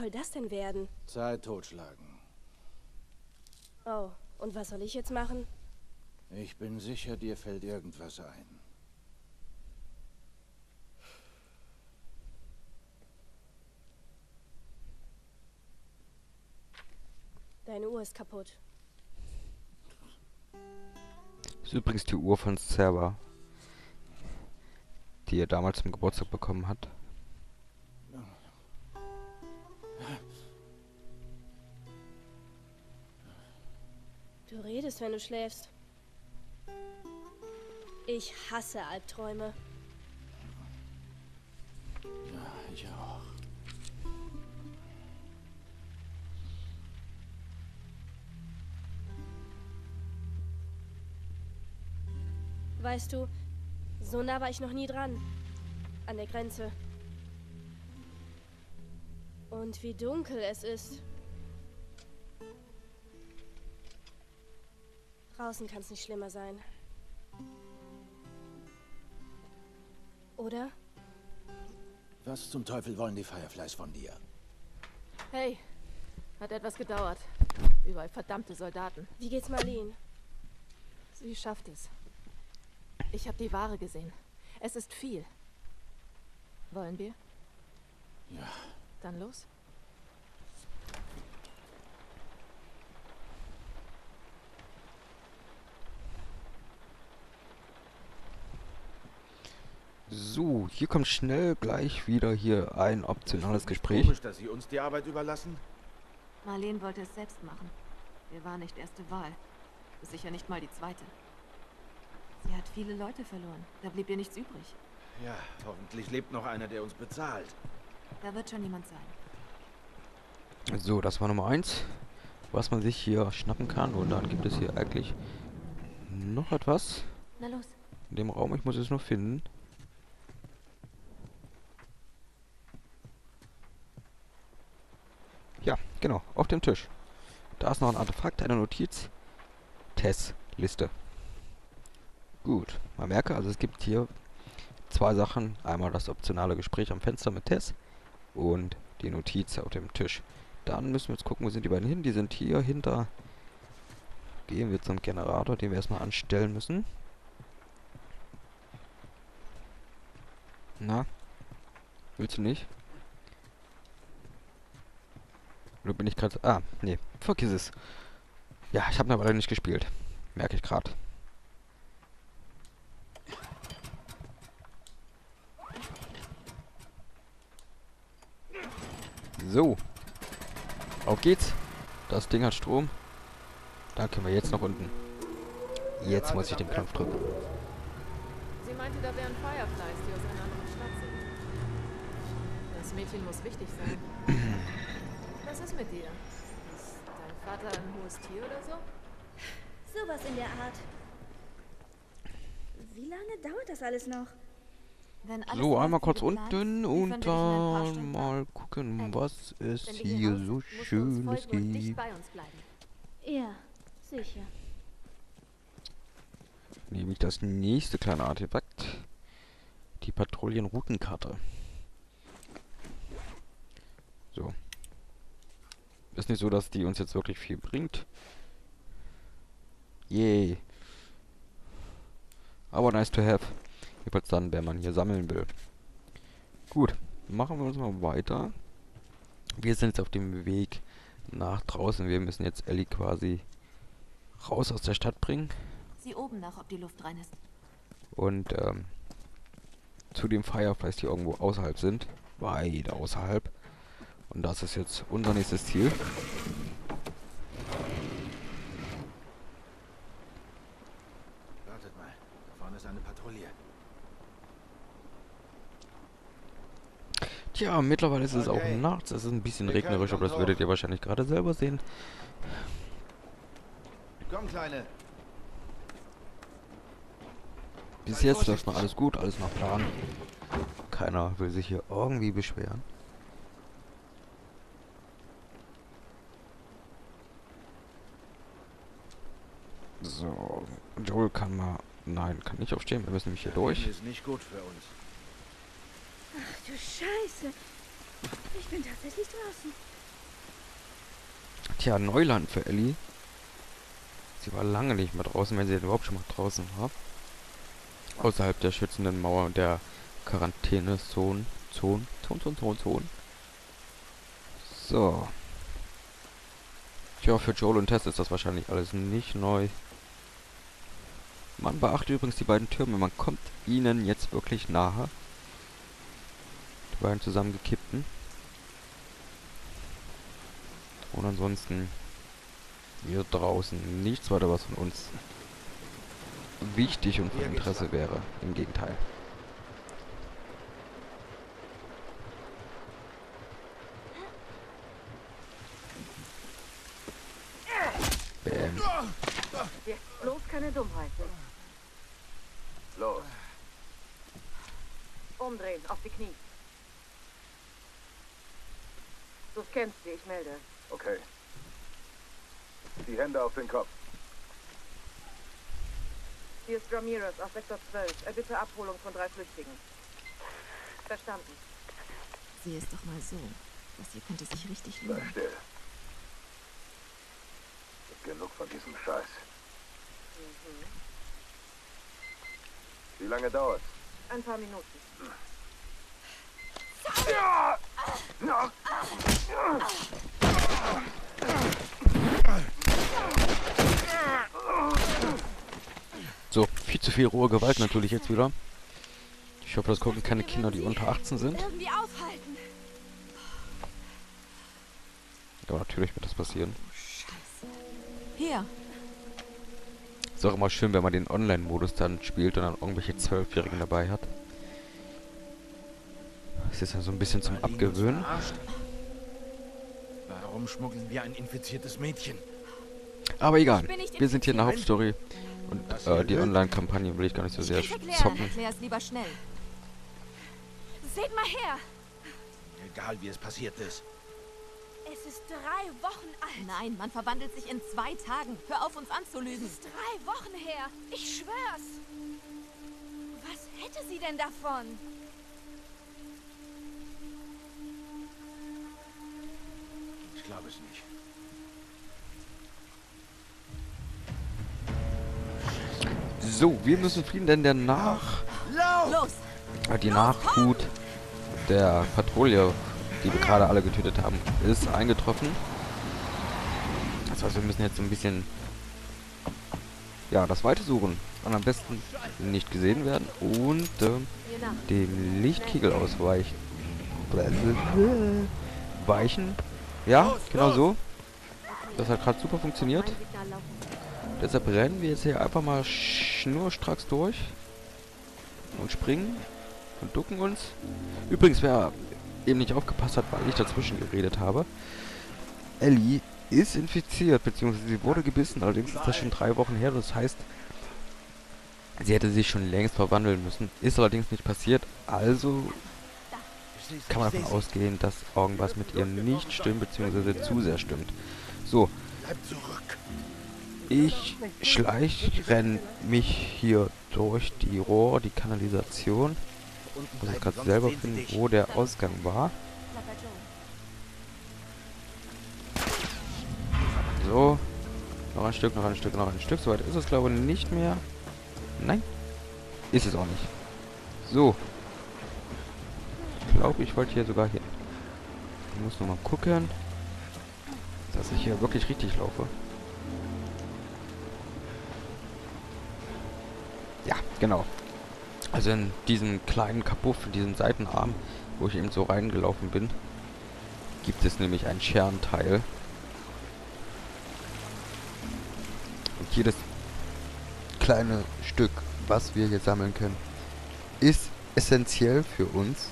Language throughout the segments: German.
soll das denn werden? Zeit totschlagen. Oh, und was soll ich jetzt machen? Ich bin sicher, dir fällt irgendwas ein. Deine Uhr ist kaputt. Das ist übrigens die Uhr von Server, die er damals zum Geburtstag bekommen hat. Du redest, wenn du schläfst. Ich hasse Albträume. Ja, ich auch. Weißt du, so nah war ich noch nie dran. An der Grenze. Und wie dunkel es ist. Draußen kann es nicht schlimmer sein. Oder? Was zum Teufel wollen die Fireflies von dir? Hey, hat etwas gedauert. Überall verdammte Soldaten. Wie geht's Marlene? Sie schafft es. Ich habe die Ware gesehen. Es ist viel. Wollen wir? Ja. Dann los. So, hier kommt schnell gleich wieder hier ein optionales Gespräch. Komisch, dass sie uns die Arbeit überlassen. Marlene wollte es selbst machen. Wir waren nicht erste Wahl. Sicher nicht mal die zweite. Sie hat viele Leute verloren. Da blieb ihr nichts übrig. Ja, hoffentlich lebt noch einer, der uns bezahlt. Da wird schon jemand sein. So, das war Nummer 1, was man sich hier schnappen kann. Und dann gibt es hier eigentlich noch etwas Na los. in dem Raum. Ich muss es nur finden. Ja, genau, auf dem Tisch. Da ist noch ein Artefakt, eine Notiz. Tess-Liste. Gut, man merke, also es gibt hier zwei Sachen. Einmal das optionale Gespräch am Fenster mit Tess und die Notiz auf dem Tisch. Dann müssen wir jetzt gucken, wo sind die beiden hin. Die sind hier hinter. Gehen wir zum Generator, den wir erstmal anstellen müssen. Na? Willst du nicht? Oder bin ich gerade... Ah, nee. Vergiss es. Ja, ich habe eine Weile nicht gespielt. Merke ich gerade. So. Auf geht's. Das Ding hat Strom. Da können wir jetzt nach unten. Jetzt muss ich den Knopf drücken. Sie meinte, da wären Fireflies, die aus einer anderen Stadt sind. Das Mädchen muss wichtig sein. Was ist mit dir? Ist dein Vater ein hohes Tier oder so? Sowas in der Art. Wie lange dauert das alles noch? Wenn alles So, einmal läuft wie kurz geplant, unten liefern wir und dich in ein paar dann Stunden mal gucken, was es Wenn wir hier raus so sind, musst du uns Schönes folgen und dicht gibt. bei uns bleiben. Ja, sicher. Nämlich das nächste kleine Artefakt. Die Patrouillenroutenkarte. So. Ist nicht so, dass die uns jetzt wirklich viel bringt. Yay. Aber nice to have. Jedenfalls dann, wenn man hier sammeln will. Gut, machen wir uns mal weiter. Wir sind jetzt auf dem Weg nach draußen. Wir müssen jetzt Ellie quasi raus aus der Stadt bringen. Sieh oben nach, ob die Luft rein ist. Und zu den Fireflies, die irgendwo außerhalb sind. Weit außerhalb. Und das ist jetzt unser nächstes Ziel. Wartet mal, da vorne ist eine Patrouille. Tja, mittlerweile ist es auch Okay. nachts. Es ist ein bisschen Wir regnerisch, können aber das uns werdet hoch. ihr wahrscheinlich gerade selber sehen. Komm, Kleine. Bis jetzt läuft noch alles gut, alles nach Plan. Keiner will sich hier irgendwie beschweren. So, Joel kann mal... Nein, kann nicht aufstehen. Wir müssen nämlich hier durch. Das ist nicht gut für uns. Ach du Scheiße. Ich bin tatsächlich draußen. Tja, Neuland für Ellie. Sie war lange nicht mehr draußen, wenn sie denn überhaupt schon mal draußen war. Außerhalb der schützenden Mauer und der Quarantänezone. Zone. So. Tja, für Joel und Tess ist das wahrscheinlich alles nicht neu. Man beachtet übrigens die beiden Türme. Man kommt ihnen jetzt wirklich nahe. Die beiden zusammengekippten. Und ansonsten hier draußen nichts weiter, was von uns wichtig und von Interesse wäre. Im Gegenteil. Bäm. Jetzt bloß keine Dummheiten. Los. Umdrehen, auf die Knie. Du scannst sie, ich melde. Okay. Die Hände auf den Kopf. Hier ist Ramirez auf Sektor 12. Erbitte Abholung von 3 Flüchtigen. Verstanden. Sieh es doch mal so. Das hier könnte sich richtig Sei lohnen. still. Genug von diesem Scheiß. Wie lange dauert's? Ein paar Minuten. So, viel zu viel rohe Gewalt natürlich jetzt wieder. Ich hoffe, das gucken keine Kinder, die unter 18 sind. Irgendwie aufhalten. Aber natürlich wird das passieren. Hier. Ist auch immer schön, wenn man den Online-Modus dann spielt und dann irgendwelche 12-Jährigen dabei hat. Das ist ja so ein bisschen zum Abgewöhnen. Warum schmuggeln wir ein infiziertes Mädchen? Aber egal, wir sind hier in der Hauptstory. Und die Online-Kampagne will ich gar nicht so sehr Ich erklär's. zocken. Erklär es lieber schnell. Seht mal her. Egal wie es passiert ist. Es ist 3 Wochen alt. Nein, man verwandelt sich in 2 Tagen. Hör auf, uns Es anzulügen. ist 3 Wochen her. Ich schwör's. Was hätte sie denn davon? Ich glaube es nicht. So, wir müssen fliehen, denn der Los! die Nachhut der Patrouille, die wir gerade alle getötet haben, ist eingetroffen. Das heißt, wir müssen jetzt so ein bisschen ja, das Weite suchen und am besten nicht gesehen werden und Hier nach. dem Lichtkegel ausweichen. Weichen. Ja, genau so. Das hat gerade super funktioniert. Mein Signal laufen. Deshalb rennen wir jetzt hier einfach mal schnurstracks durch und springen und ducken uns. Übrigens, wer eben nicht aufgepasst hat, weil ich dazwischen geredet habe, Ellie ist infiziert, beziehungsweise sie wurde gebissen, allerdings ist das schon 3 Wochen her, das heißt, sie hätte sich schon längst verwandeln müssen, ist allerdings nicht passiert, also kann man davon ausgehen, dass irgendwas mit ihr nicht stimmt, beziehungsweise zu sehr stimmt. So, Bleib zurück. ich renn mich hier durch die Rohre, die Kanalisation. Muss ich gerade selber finden, wo der Ausgang war. Bleib bei Joel. So. Noch ein Stück, noch ein Stück, noch ein Stück. Soweit ist es, glaube ich, nicht mehr. Nein. Ist es auch nicht. So. Ich glaube, ich wollte hier sogar hin. Ich muss nur mal gucken, dass ich hier wirklich richtig laufe. Ja, genau. Also in diesem kleinen Kapuff, in diesem Seitenarm, wo ich eben so reingelaufen bin, gibt es nämlich ein Scherenteil. Und jedes kleine Stück, was wir hier sammeln können, ist essentiell für uns.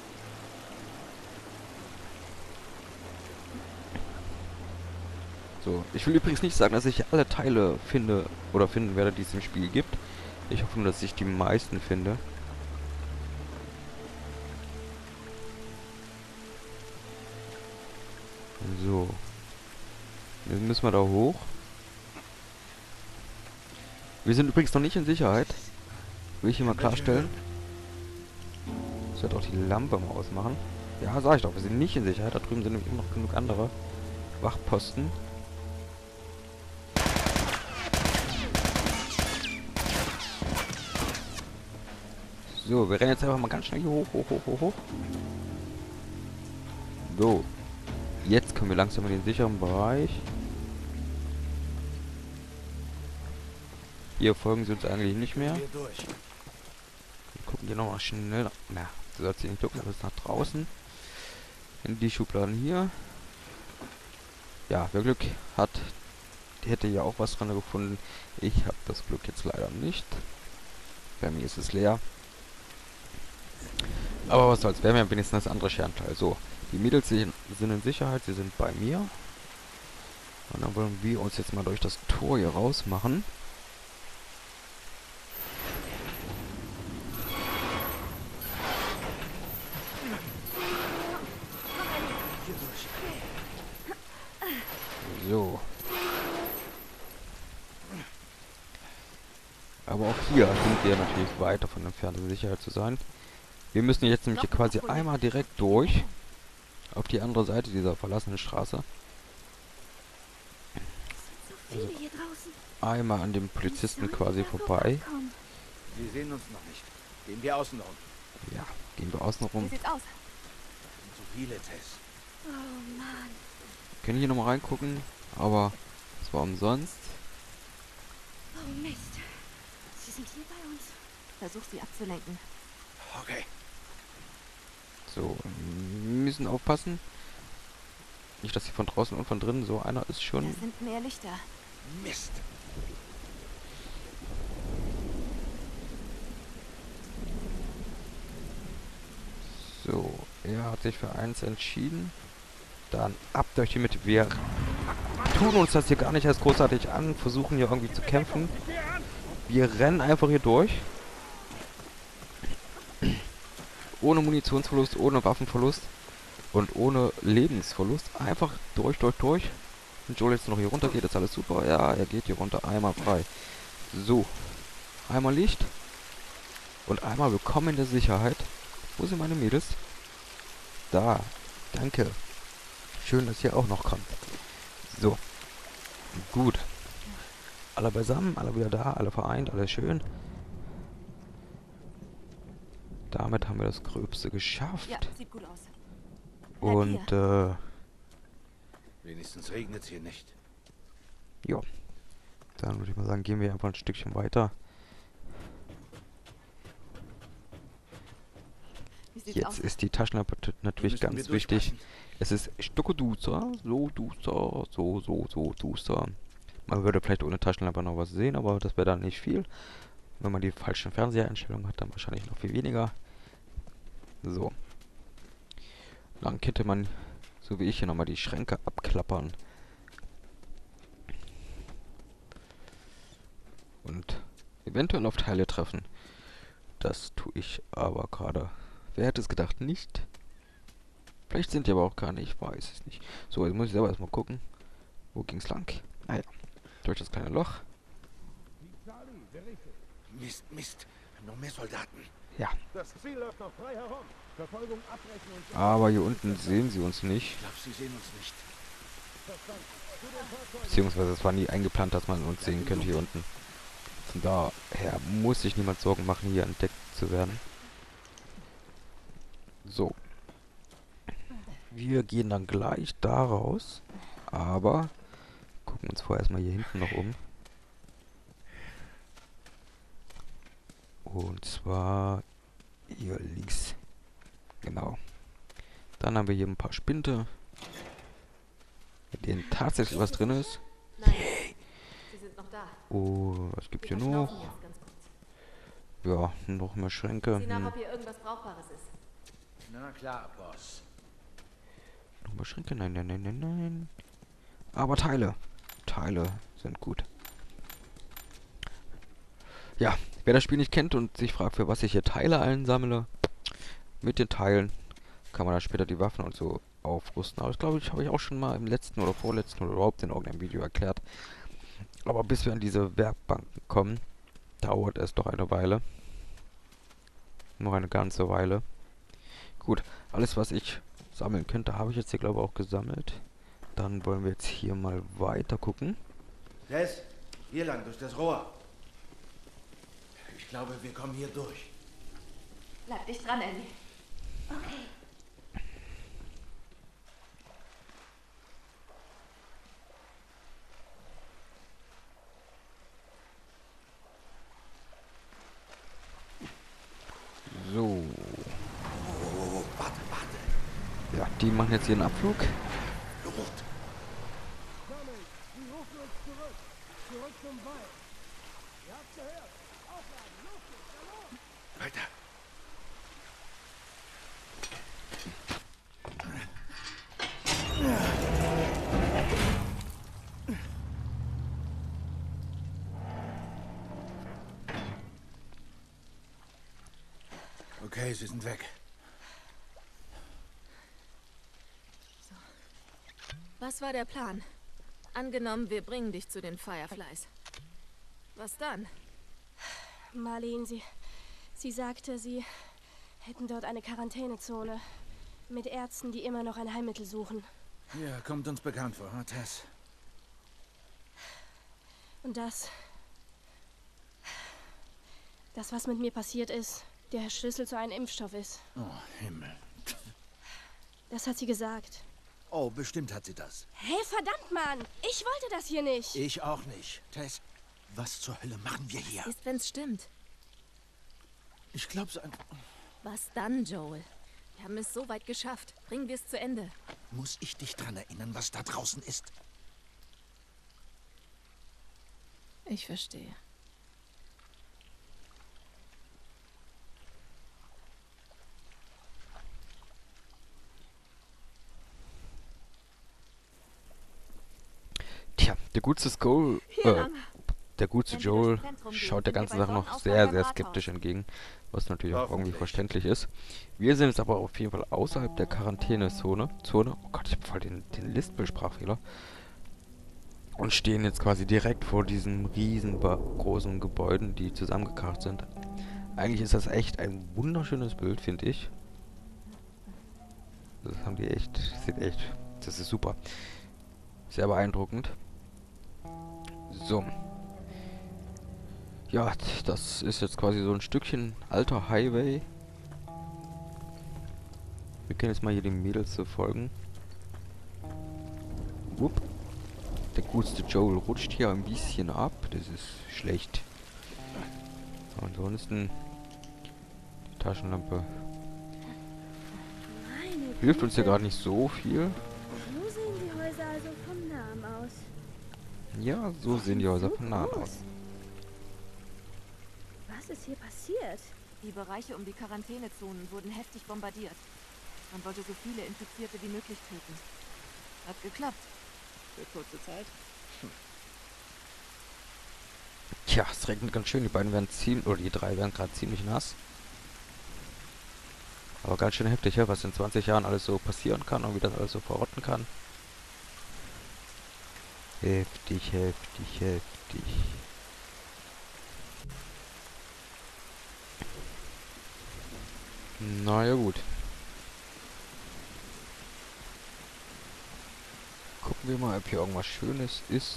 So, ich will übrigens nicht sagen, dass ich alle Teile finde oder finden werde, die es im Spiel gibt. Ich hoffe nur, dass ich die meisten finde. So. Jetzt müssen wir da hoch. Wir sind übrigens noch nicht in Sicherheit. Will ich hier mal klarstellen. Ich werde auch die Lampe mal ausmachen. Ja, sag ich doch, wir sind nicht in Sicherheit. Da drüben sind nämlich immer noch genug andere. Wachposten. So, wir rennen jetzt einfach mal ganz schnell hier hoch, hoch, hoch, hoch, hoch. So. Jetzt kommen wir langsam in den sicheren Bereich. Hier folgen sie uns eigentlich nicht mehr. Hier durch. Wir gucken hier nochmal schnell. Na, du sollst hier nicht gucken, das ist nach draußen. In die Schubladen hier. Ja, wer Glück hat, hätte ja auch was dran gefunden. Ich habe das Glück jetzt leider nicht. Bei mir ist es leer. Aber was soll's, wir haben ja wenigstens das andere Sternteil. So, die Mädels sind in Sicherheit, sie sind bei mir. Und dann wollen wir uns jetzt mal durch das Tor hier rausmachen. So. Aber auch hier sind wir natürlich weit davon entfernt, in Sicherheit zu sein. Wir müssen jetzt nämlich hier quasi einmal direkt durch auf die andere Seite dieser verlassenen Straße. Viele hier draußen. Einmal an dem Polizisten quasi vorbei. Sie sehen uns noch nicht. Gehen wir außen rum. Ja, gehen wir außen rum. Wie sieht's aus? Sind zu viele, Tess. Oh Mann. Können hier nochmal reingucken, aber es war umsonst. Oh Mist. Sie sind hier bei uns. Versuch sie abzulenken. Okay. So, wir müssen aufpassen. Nicht, dass hier von draußen und von drinnen so einer ist schon. Da sind mehr Lichter. Mist. So, er hat sich für eins entschieden. Dann ab durch die Mitte. Wir tun uns das hier gar nicht erst großartig an, versuchen hier irgendwie zu kämpfen. Wir rennen einfach hier durch. Ohne Munitionsverlust, ohne Waffenverlust und ohne Lebensverlust. Einfach durch. Wenn Joel jetzt noch hier runter geht, ist alles super. Ja, er geht hier runter. Einmal frei. So. Einmal Licht. Und einmal willkommen in der Sicherheit. Wo sind meine Mädels? Da. Danke. Schön, dass ihr auch noch kommt. So. Gut. Alle beisammen, alle wieder da, alle vereint, alles schön. Damit haben wir das Gröbste geschafft. Ja, sieht gut aus. Und, Wenigstens regnet es hier nicht. ja. Dann würde ich mal sagen, gehen wir einfach ein Stückchen weiter. Wie sieht's Jetzt aus? ist die Taschenlampe natürlich Müssten wir ganz wichtig. durchbrechen. Es ist stokoduster, so duster, so duster. Man würde vielleicht ohne Taschenlampe noch was sehen, aber das wäre dann nicht viel. Wenn man die falschen Fernseheinstellungen hat, dann wahrscheinlich noch viel weniger. So. Dann könnte man, so wie ich, hier nochmal die Schränke abklappern. Und eventuell auf Teile treffen. Das tue ich aber gerade. Wer hätte es gedacht, nicht? Vielleicht sind die aber auch gar nicht, ich weiß es nicht. So, jetzt muss ich selber erstmal gucken. Wo ging's lang? Ah ja, durch das kleine Loch. Mist. Noch mehr Soldaten. Ja, Das Ziel läuft noch frei herum. Verfolgung abbrechen und... aber hier unten sehen sie uns nicht. Ich glaube, sie sehen uns nicht. Beziehungsweise es war nie eingeplant, dass man uns sehen könnte hier unten. Von daher muss sich niemand Sorgen machen, hier entdeckt zu werden. So. Wir gehen dann gleich da raus. Aber gucken uns vorher erstmal hier hinten noch um. Und zwar hier links. Genau. Dann haben wir hier ein paar Spinte, mit denen tatsächlich was drin ist. Nein, sie sind noch da. Oh, was gibt's Wir hier verschnaufen noch? jetzt ganz kurz. Ja, noch mehr Schränke. Sieh nach, ob hier irgendwas Brauchbares ist. Na klar, Boss. Noch mehr Schränke? Nein. Aber Teile. Teile sind gut. Ja, wer das Spiel nicht kennt und sich fragt, für was ich hier Teile einsammle, mit den Teilen kann man dann später die Waffen und so aufrüsten. Aber das glaube ich, habe ich auch schon mal im letzten oder vorletzten oder überhaupt in irgendeinem Video erklärt. Aber bis wir an diese Werkbanken kommen, dauert es doch eine Weile. Noch eine ganze Weile. Gut, alles was ich sammeln könnte, habe ich jetzt hier glaube ich auch gesammelt. Dann wollen wir jetzt hier mal weiter gucken. Tess, hier lang, durch das Rohr. Ich glaube, wir kommen hier durch. Bleib dich dran, Ellie. Okay. So. Oh, warte. Ja, die machen jetzt hier einen Abflug. Luft. Sammeln! Die rufen uns zurück! Zurück zum Wald! Ihr habt gehört! Aufladen! Los geht's! Na los! Weiter. Okay, sie sind weg. Was war der Plan? Angenommen, wir bringen dich zu den Fireflies. Was dann? Marlene, sie sagte, sie hätten dort eine Quarantänezone. Mit Ärzten, die immer noch ein Heilmittel suchen. Ja, kommt uns bekannt vor, hm, Tess? Und das, was mit mir passiert ist, der Schlüssel zu einem Impfstoff ist. Oh, Himmel. Das hat sie gesagt. Oh, bestimmt hat sie das. Hey, verdammt, Mann! Ich wollte das hier nicht! Ich auch nicht. Tess, was zur Hölle machen wir hier? Ist, wenn's stimmt. Ich glaub's einfach. Was dann, Joel? Wir haben es so weit geschafft. Bringen wir es zu Ende. Muss ich dich dran erinnern, was da draußen ist? Ich verstehe. Tja, der gute Skull, der gute Joel schaut der ganzen Sache noch sehr, sehr skeptisch entgegen, was natürlich auch irgendwie verständlich ist. Wir sind jetzt aber auf jeden Fall außerhalb der Quarantänezone. Oh Gott, ich habe voll den Lispel-Sprachfehler. Und stehen jetzt quasi direkt vor diesen riesengroßen Gebäuden, die zusammengekarrt sind. Eigentlich ist das echt ein wunderschönes Bild, finde ich. Das haben die echt, das ist super. Sehr beeindruckend. So. Ja, das ist jetzt quasi so ein Stückchen alter Highway. Wir können jetzt mal hier den Mädels so folgen. Wupp. Der gute Joel rutscht hier ein bisschen ab. Das ist schlecht. Ansonsten die Taschenlampe hilft uns hier gerade nicht so viel. So sehen die Häuser also vom Nahen aus. Ja, so sehen die Häuser von nahen aus. Was ist hier passiert? Die Bereiche um die Quarantänezonen wurden heftig bombardiert. Man wollte so viele Infizierte wie möglich töten. Hat geklappt. Für kurze Zeit. Tja, es regnet ganz schön. Die beiden werden ziemlich, oder die drei werden gerade ziemlich nass. Aber ganz schön heftig, ja, was in 20 Jahren alles so passieren kann und wie das alles so verrotten kann. Heftig, heftig, heftig. Na ja, gut. Gucken wir mal, ob hier irgendwas Schönes ist.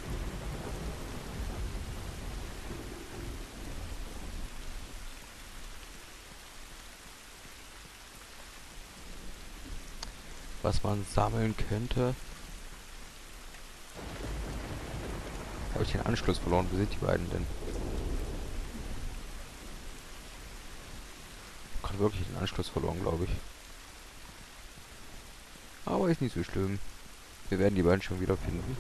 Was man sammeln könnte. Habe ich den Anschluss verloren? Wo sind die beiden denn? Ich habe wirklich den Anschluss verloren, glaube ich. Aber ist nicht so schlimm. Wir werden die beiden schon wieder finden.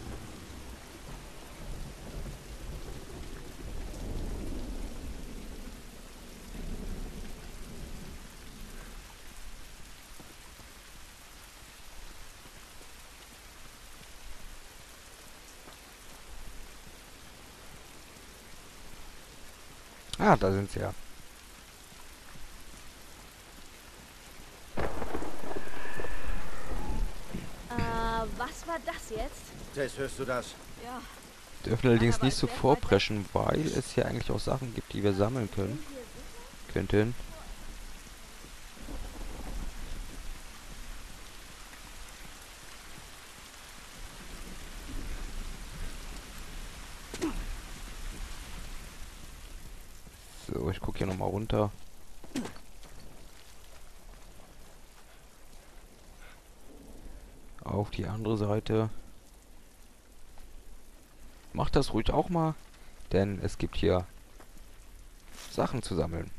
Ah, da sind sie ja. Was war das jetzt? Tess, hörst du das? Ja. Wir dürfen allerdings nicht so vorpreschen, weil es hier eigentlich auch Sachen gibt, die wir sammeln könnten. So, ich gucke hier nochmal runter. Auf die andere Seite. Macht das ruhig auch mal, denn es gibt hier Sachen zu sammeln.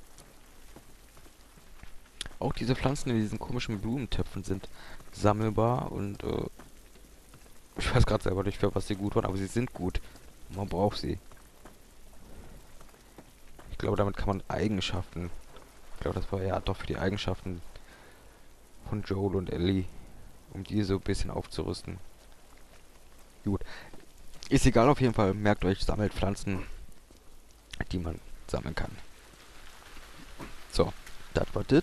Auch diese Pflanzen in diesen komischen Blumentöpfen sind sammelbar und ich weiß gerade selber nicht, für was sie gut waren, aber sie sind gut. Man braucht sie. Ich glaube, damit kann man Eigenschaften. Ich glaube, das war ja doch für die Eigenschaften von Joel und Ellie, um die so ein bisschen aufzurüsten. Gut. Ist egal, auf jeden Fall. Merkt euch, sammelt Pflanzen, die man sammeln kann. So, das war das.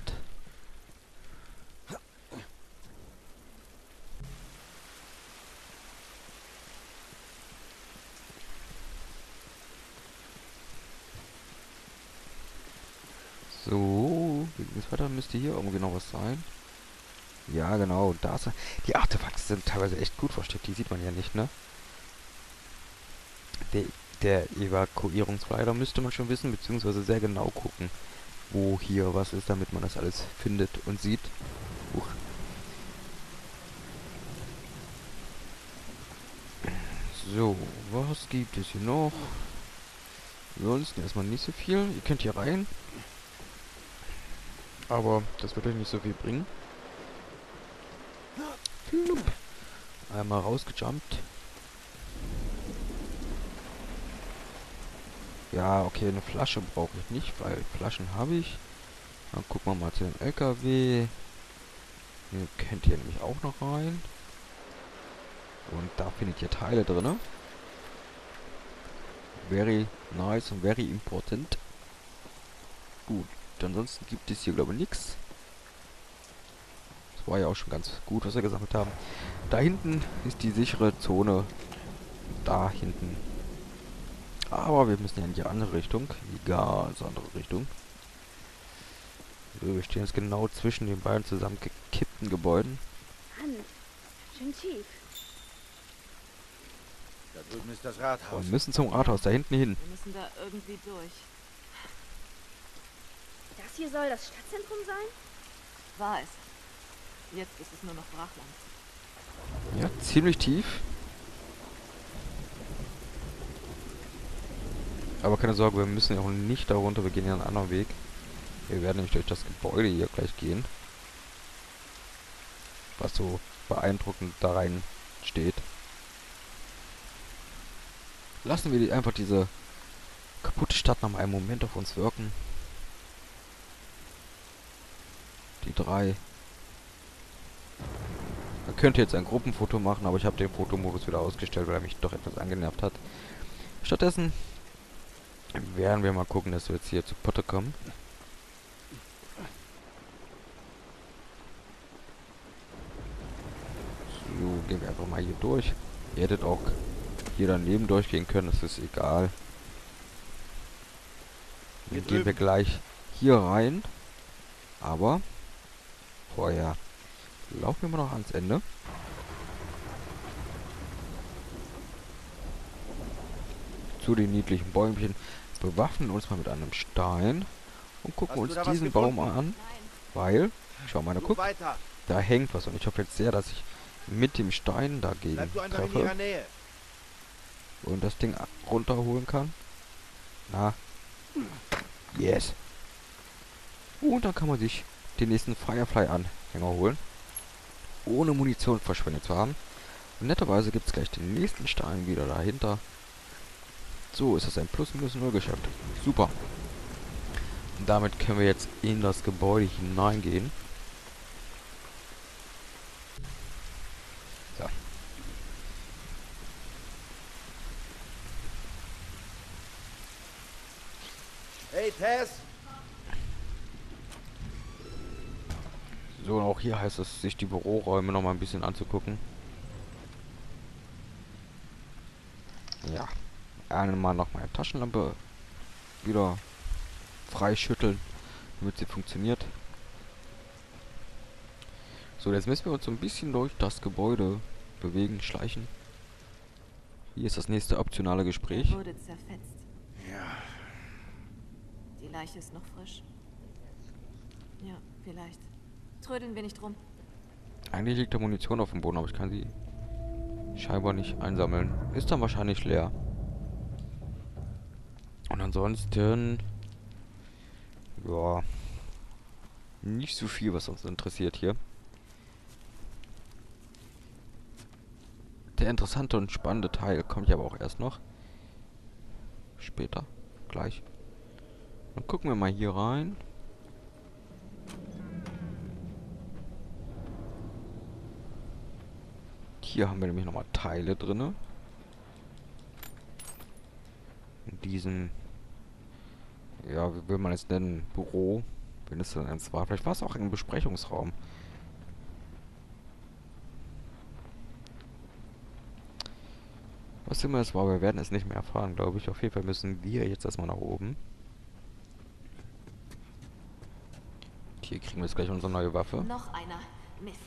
So, wie geht's weiter? Müsste hier irgendwie noch was sein. Ja, genau, da ist er. Die Artefakte sind teilweise echt gut versteckt, die sieht man ja nicht, ne? Der Evakuierungsflyer, da müsste man schon wissen, beziehungsweise sehr genau gucken, wo hier was ist, damit man das alles findet und sieht. Huch. So, was gibt es hier noch? Ansonsten erstmal nicht so viel. Ihr könnt hier rein. Aber das wird euch nicht so viel bringen. Einmal rausgejumpt. Ja, okay, eine Flasche brauche ich nicht, weil Flaschen habe ich. Dann gucken wir mal zu dem LKW. Ihr könnt hier nämlich auch noch rein. Und da findet ihr Teile drin. Very nice und very important. Gut, ansonsten gibt es hier glaube ich nichts. Das war ja auch schon ganz gut, was wir gesammelt haben. Da hinten ist die sichere Zone. Da hinten. Aber wir müssen ja in die andere Richtung. Egal, so andere Richtung. So, wir stehen jetzt genau zwischen den beiden zusammengekippten Gebäuden. Mann, schön tief. Da drüben ist das Rathaus. Wir müssen zum Rathaus, da hinten hin. Wir müssen da irgendwie durch. Das hier soll das Stadtzentrum sein? War es. Jetzt ist es nur noch Brachland. Ja, ziemlich tief. Aber keine Sorge, wir müssen ja auch nicht da runter, wir gehen ja einen anderen Weg. Wir werden nämlich durch das Gebäude hier gleich gehen. Was so beeindruckend da rein steht. Lassen wir einfach diese kaputte Stadt noch mal einen Moment auf uns wirken. Die 3. Man könnte jetzt ein Gruppenfoto machen, aber ich habe den Fotomodus wieder ausgestellt, weil er mich doch etwas angenervt hat. Stattdessen werden wir mal gucken, dass wir jetzt hier zu Potte kommen. So, gehen wir einfach mal hier durch. Ihr hättet auch hier daneben durchgehen können, das ist egal. Dann gehen wir gleich hier rein. Aber vorher laufen wir mal noch ans Ende. Zu den niedlichen Bäumchen. Bewaffnen uns mal mit einem Stein. Und gucken uns diesen Baum an. Weil, schau mal, guck, da hängt was. Und ich hoffe jetzt sehr, dass ich mit dem Stein dagegen treffe. Und das Ding runterholen kann. Na. Yes. Und dann kann man sich den nächsten Firefly-Anhänger holen. Ohne Munition verschwendet zu haben. Und netterweise gibt es gleich den nächsten Stein wieder dahinter. So ist das ein Plus-Minus-Null-Geschäft. Super. Und damit können wir jetzt in das Gebäude hineingehen. So. Hey, Tess! So, und auch hier heißt es, sich die Büroräume noch mal ein bisschen anzugucken. Ja. Einmal noch meine Taschenlampe wieder freischütteln, damit sie funktioniert. So, jetzt müssen wir uns so ein bisschen durch das Gebäude bewegen, schleichen. Hier ist das nächste optionale Gespräch. Wurde zerfetzt. Ja. Die Leiche ist noch frisch. Ja, vielleicht. Trödeln wir nicht rum. Eigentlich liegt da Munition auf dem Boden, aber ich kann sie scheinbar nicht einsammeln. Ist dann wahrscheinlich leer. Und ansonsten... Ja... Nicht so viel, was uns interessiert hier. Der interessante und spannende Teil kommt ja aber auch erst noch. Später. Gleich. Dann gucken wir mal hier rein. Hier haben wir nämlich nochmal Teile drinne. In diesem, ja, wie will man es nennen, Büro, wenn es denn eins war. Vielleicht war es auch ein Besprechungsraum. Was immer es war, wir werden es nicht mehr erfahren, glaube ich. Auf jeden Fall müssen wir jetzt erstmal nach oben. Hier kriegen wir jetzt gleich unsere neue Waffe. Noch einer. Mist.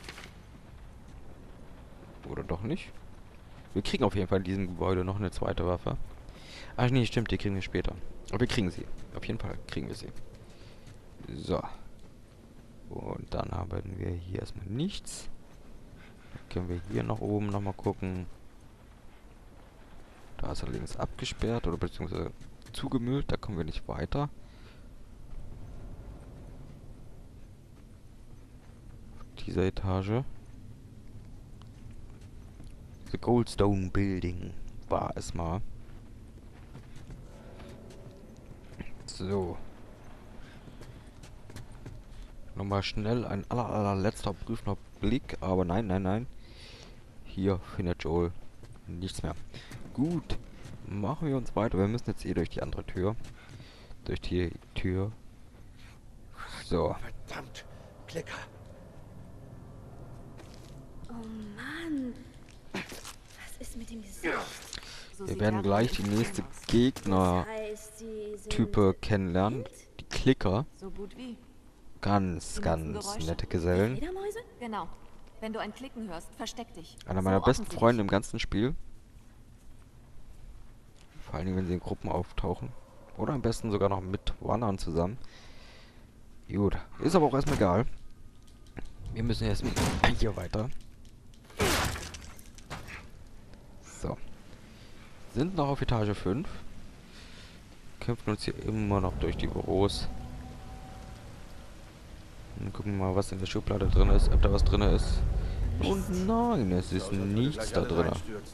Oder doch nicht? Wir kriegen auf jeden Fall in diesem Gebäude noch eine zweite Waffe. Ach nee, stimmt, die kriegen wir später. Aber wir kriegen sie. Auf jeden Fall kriegen wir sie. So. Und dann haben wir hier erstmal nichts. Dann können wir hier nach oben nochmal gucken. Da ist allerdings abgesperrt oder beziehungsweise zugemüllt. Da kommen wir nicht weiter. Auf dieser Etage. The Goldstone Building war es mal. So. Nochmal schnell ein allerletzter prüfender Blick. Aber nein, nein, nein. Hier findet Joel nichts mehr. Gut. Machen wir uns weiter. Wir müssen jetzt eh durch die andere Tür. Durch die Tür. So. Verdammt, Klicker. Oh Mann. Was ist mit dem Gesicht? So Wir sieht werden er gleich aber die nicht nächste aus. Das Gegner-Type heißt, sie sind kennenlernen. Die Klicker. So gut wie. Ganz, Die ganz machen Geräusche. nette Gesellen. Fledermäuse? Genau. Wenn du ein Klicken hörst, versteck dich. Einer So meiner besten offensichtlich. Freunde im ganzen Spiel. Vor allen Dingen, wenn sie in Gruppen auftauchen. Oder am besten sogar noch mit Wandern zusammen. Gut. Ist aber auch erstmal egal. Wir müssen jetzt hier weiter. So. Sind noch auf Etage 5. Kämpfen uns hier immer noch durch die Büros. Und gucken mal, was in der Schublade drin ist. Ob da was drin ist. Und nein, es ist Aus, als würde nichts gleich da alles drin. einstürzen.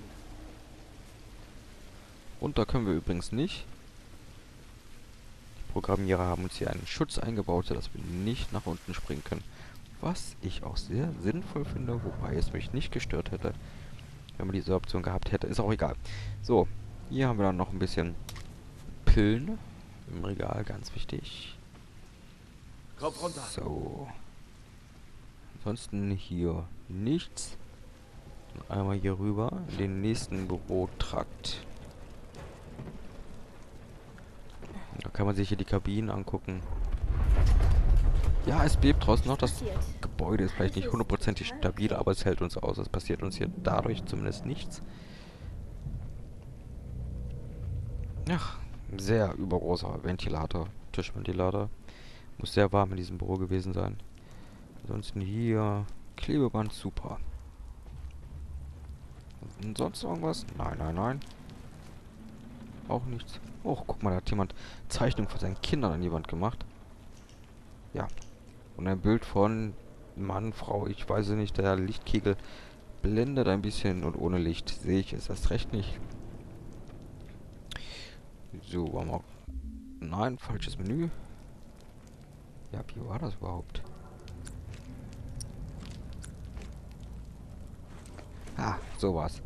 Und da können wir übrigens nicht. Die Programmierer haben uns hier einen Schutz eingebaut, sodass wir nicht nach unten springen können. Was ich auch sehr sinnvoll finde, wobei es mich nicht gestört hätte, wenn man diese Option gehabt hätte. Ist auch egal. So, hier haben wir dann noch ein bisschen Pillen im Regal, ganz wichtig. Kopf runter. So. Ansonsten hier nichts. Dann einmal hier rüber in den nächsten Bürotrakt. Da kann man sich hier die Kabinen angucken. Ja, es bebt draußen noch. Das passiert? Gebäude ist vielleicht nicht hundertprozentig stabil, aber es hält uns aus. Es passiert uns hier dadurch zumindest nichts. Ja, sehr übergroßer Ventilator, Tischventilator. Muss sehr warm in diesem Büro gewesen sein. Ansonsten hier Klebeband, super. Und sonst irgendwas? Nein, nein, nein. Auch nichts. Oh, guck mal, da hat jemand Zeichnung von seinen Kindern an die Wand gemacht. Ja. Und ein Bild von Mann, Frau, ich weiß es nicht, der Lichtkegel blendet ein bisschen und ohne Licht sehe ich es erst recht nicht. So, wollen wir... Nein, falsches Menü. Ja, wie war das überhaupt? Ah, so war's.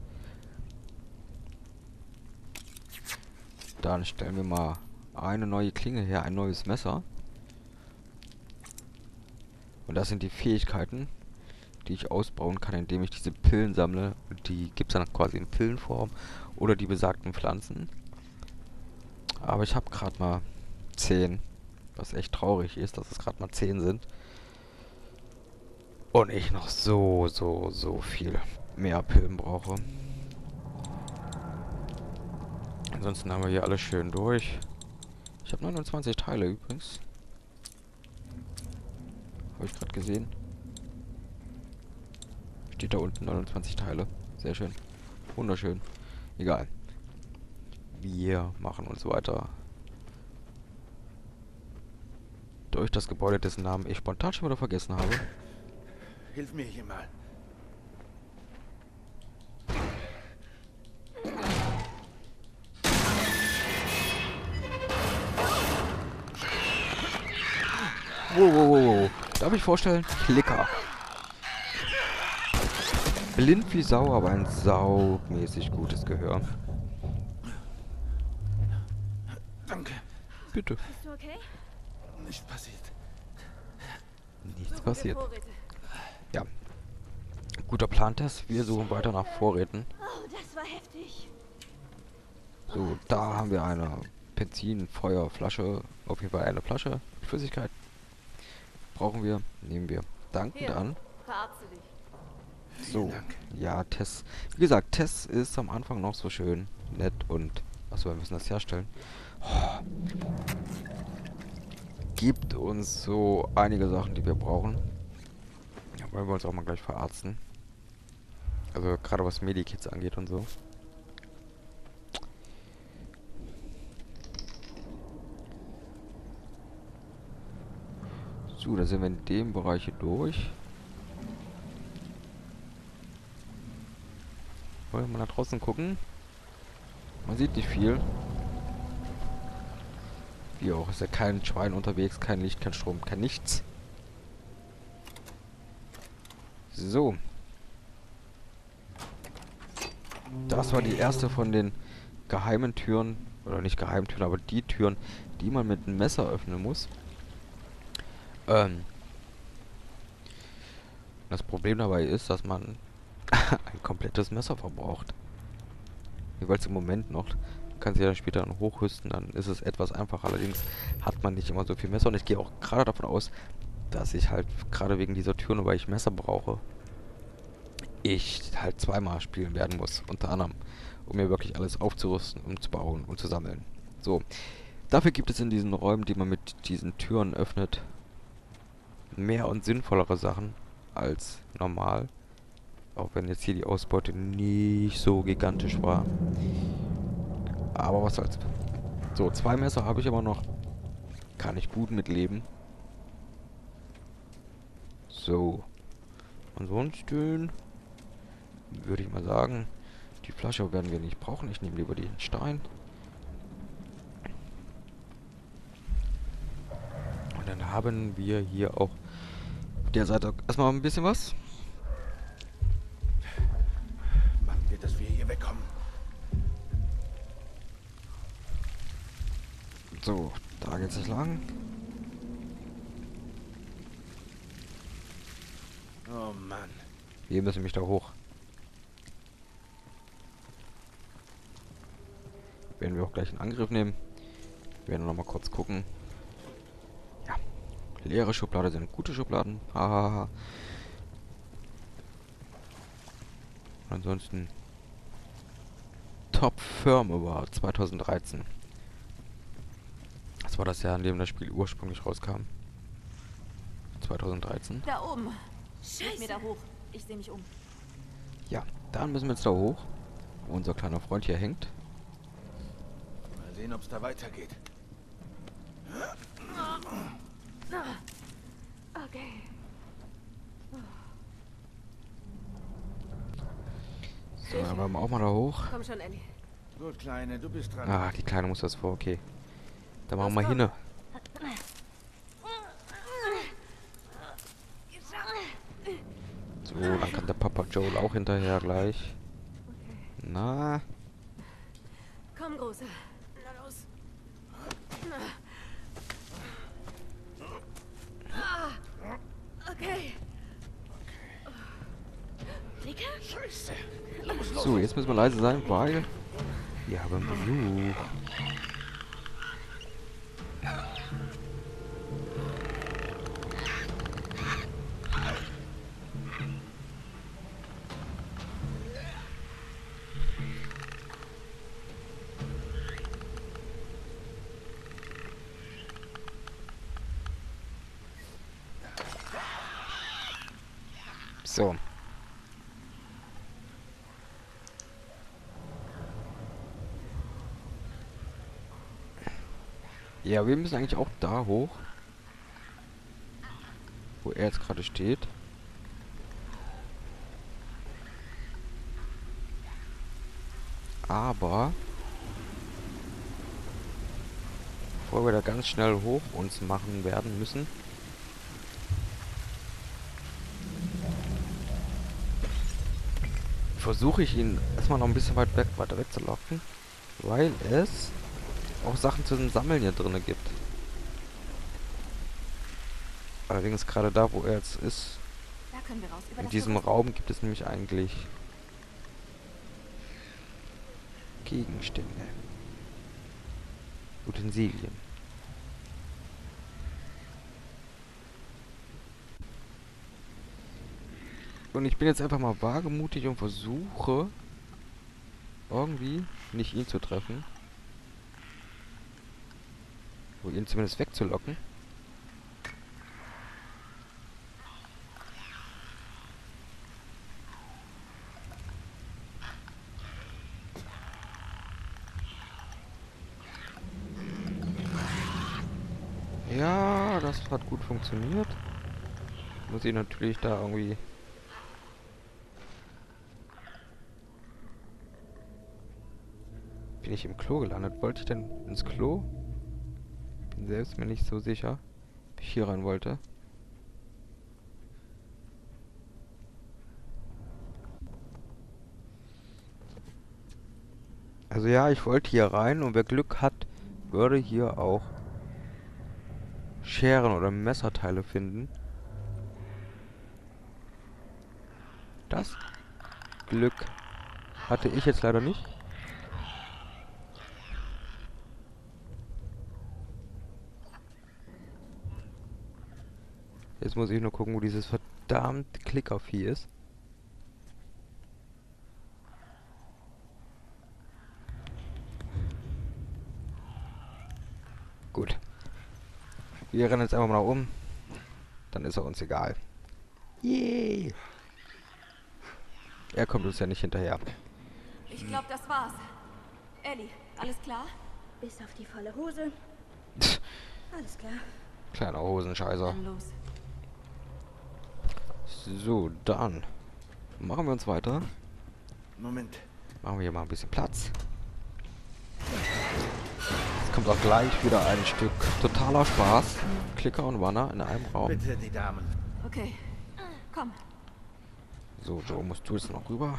Dann stellen wir mal eine neue Klinge her, ein neues Messer. Und das sind die Fähigkeiten, die ich ausbauen kann, indem ich diese Pillen sammle. Die gibt es dann quasi in Pillenform oder die besagten Pflanzen. Aber ich habe gerade mal 10. Was echt traurig ist, dass es gerade mal 10 sind. Und ich noch so viel mehr Pillen brauche. Ansonsten haben wir hier alles schön durch. Ich habe 29 Teile übrigens. Habe ich gerade gesehen. Steht da unten 29 Teile. Sehr schön. Wunderschön. Egal. Wir machen uns weiter durch das Gebäude, dessen Namen ich spontan schon wieder vergessen habe. Hilf mir hier mal. Wow. Darf ich vorstellen? Klicker. Blind wie Sau, aber ein saumäßig gutes Gehör. Danke. Bitte. Bist du okay? Nichts passiert. Nichts passiert. Ja. Guter Plan, Tess. Wir suchen weiter nach Vorräten. Oh, das war heftig. So, da haben wir eine Benzin, Feuer, Flasche. Auf jeden Fall eine Flasche. Flüssigkeit. Brauchen wir. Nehmen wir. Dankend Hier, an. verarze dich. So, ja, Tess. Wie gesagt, Tess ist am Anfang noch so schön, nett und... Achso, wir müssen das herstellen. Oh. Gibt uns so einige Sachen, die wir brauchen. Ja, wollen wir uns auch mal gleich verarzten. Also gerade was Medikits angeht und so. So, da sind wir in dem Bereich hier durch. Wollen wir mal nach draußen gucken? Man sieht nicht viel. Wie auch, ist ja kein Schwein unterwegs, kein Licht, kein Strom, kein nichts. So. Das war die erste von den geheimen Türen, oder nicht geheimen Türen, aber die Türen, die man mit einem Messer öffnen muss. Das Problem dabei ist, dass man ein komplettes Messer verbraucht. Jeweils im Moment noch. Man kann sie ja später dann hochrüsten, dann ist es etwas einfacher. Allerdings hat man nicht immer so viel Messer. Und ich gehe auch gerade davon aus, dass ich halt gerade wegen dieser Türen, weil ich Messer brauche, ich halt zweimal spielen werden muss. Unter anderem, um mir wirklich alles aufzurüsten, umzubauen und zu sammeln. So. Dafür gibt es in diesen Räumen, die man mit diesen Türen öffnet, mehr und sinnvollere Sachen als normal. Auch wenn jetzt hier die Ausbeute nicht so gigantisch war. Aber was soll's. So, 2 Messer habe ich aber noch. Kann ich gut mitleben. So. Ansonsten würde ich mal sagen, die Flasche werden wir nicht brauchen. Ich nehme lieber den Stein. Und dann haben wir hier auch auf der Seite erstmal ein bisschen was. Machen wir, dass wir hier wegkommen. So, da geht's jetzt lang. Oh Mann. Wir müssen mich da hoch. Werden wir auch gleich in Angriff nehmen. Wir werden noch mal kurz gucken. Ja. Leere Schublade sind gute Schubladen. Hahaha. Ansonsten Top Firmware 2013. Das war das Jahr, in dem das Spiel ursprünglich rauskam. 2013. Da oben. Hilf Scheiße. mir da hoch. Ich sehe mich um. Ja, dann müssen wir jetzt da hoch. Wo unser kleiner Freund hier hängt. Mal sehen, ob es da weitergeht. Okay. So, dann wollen wir auch mal da hoch. Komm schon, Ellie. Gut, Kleine, du bist dran. Ah, die Kleine muss das vor, okay. Dann machen wir Los, hin. So, dann kann der Papa Joel auch hinterher gleich. Na, Komm, Großer. Na los. Okay. Klicker? Scheiße. so, jetzt müssen wir leise sein, weil wir haben Besuch. So. Ja, wir müssen eigentlich auch da hoch. Wo er jetzt gerade steht. Aber bevor wir da ganz schnell hoch uns machen werden müssen, versuche ich ihn erstmal noch ein bisschen weiter weg zu locken, weil es auch Sachen zum Sammeln hier drin gibt. Allerdings gerade da, wo er jetzt ist, Da können wir raus. Über in das diesem Gerüst. Raum gibt es nämlich eigentlich Gegenstände. Utensilien. Und ich bin jetzt einfach mal wagemutig und versuche irgendwie nicht ihn zu treffen. Oder ihn zumindest wegzulocken. Ja, das hat gut funktioniert. Muss ich natürlich da irgendwie... Bin ich im Klo gelandet? Wollte ich denn ins Klo? Bin selbst mir nicht so sicher, ob ich hier rein wollte. Also ja, ich wollte hier rein und wer Glück hat, würde hier auch Scheren oder Messerteile finden. Das Glück hatte ich jetzt leider nicht. Jetzt muss ich nur gucken, wo dieses verdammte Klickervieh ist. Gut. Wir rennen jetzt einfach mal nach oben. Dann ist er uns egal. Yay! Er kommt uns ja nicht hinterher. Ich glaube, das war's. Ellie, alles klar? Bis auf die volle Hose. Alles klar. Kleiner Hosenscheißer. Dann los. So, dann machen wir uns weiter. Moment. Machen wir hier mal ein bisschen Platz. Jetzt kommt auch gleich wieder ein Stück totaler Spaß. Klicker und Wanner in einem Raum. Bitte, die Damen. Okay. Komm. So, Joe, musst du jetzt noch rüber?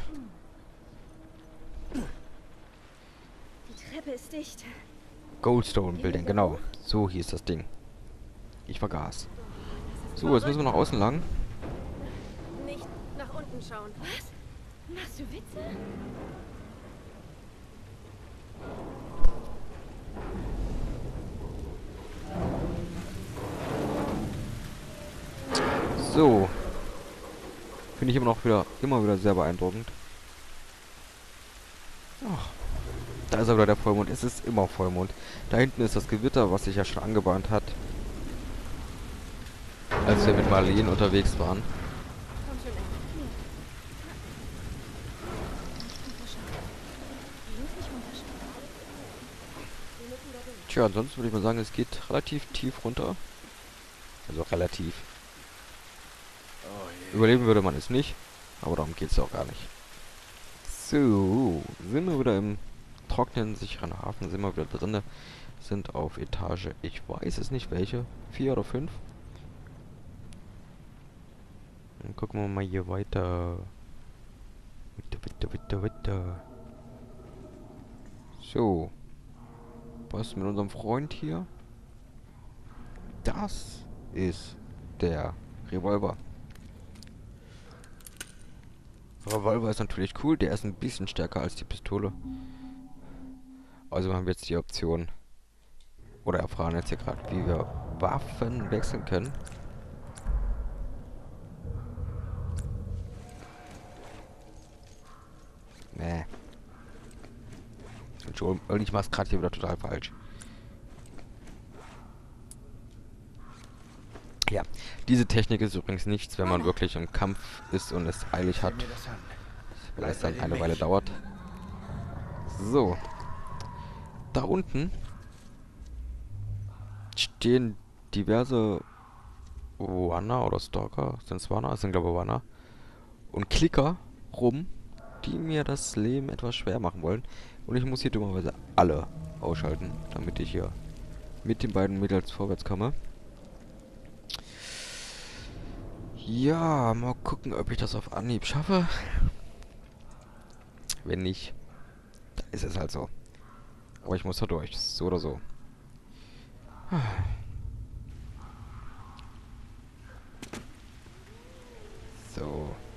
Die Treppe ist dicht. Goldstone Building, genau. So hieß das Ding. Ich vergaß. So, jetzt müssen wir nach außen lang. Nicht nach unten schauen. Was? Machst du Witze? So. Finde ich immer wieder sehr beeindruckend. Ach, da ist er wieder der Vollmond. Es ist immer Vollmond. Da hinten ist das Gewitter, was sich ja schon angebahnt hat. Als wir mit Marlene unterwegs waren. Komm schon, Ellie. Tja, ansonsten würde ich mal sagen, es geht relativ tief runter. Also relativ. Oh je. Überleben würde man es nicht, aber darum geht es auch gar nicht. So, sind wir wieder im trockenen, sicheren Hafen, sind wir wieder drinne, sind auf Etage, ich weiß es nicht welche, 4 oder 5. Dann gucken wir mal hier weiter. Weiter. So. Was mit unserem Freund hier? Das ist der Revolver. Revolver ist natürlich cool, der ist ein bisschen stärker als die Pistole. Also haben wir jetzt die Option, oder erfahren jetzt hier gerade, wie wir Waffen wechseln können. Nee. Und ich mach's gerade hier wieder total falsch. Ja, diese Technik ist übrigens nichts, wenn man wirklich im Kampf ist und es eilig hat, Sieh mir das an. weil es Bleib dann bei eine dem Weile Mädchen. dauert. So. Da unten stehen diverse Wanner oder Stalker, sind es Wanner? Es sind glaube ich Wanner. Und Klicker rum, die mir das Leben etwas schwer machen wollen. Und ich muss hier dummerweise alle ausschalten, damit ich hier mit den beiden Mädels vorwärts komme. Ja, mal gucken, ob ich das auf Anhieb schaffe. Wenn nicht, dann ist es halt so. Aber ich muss da durch, so oder so. So.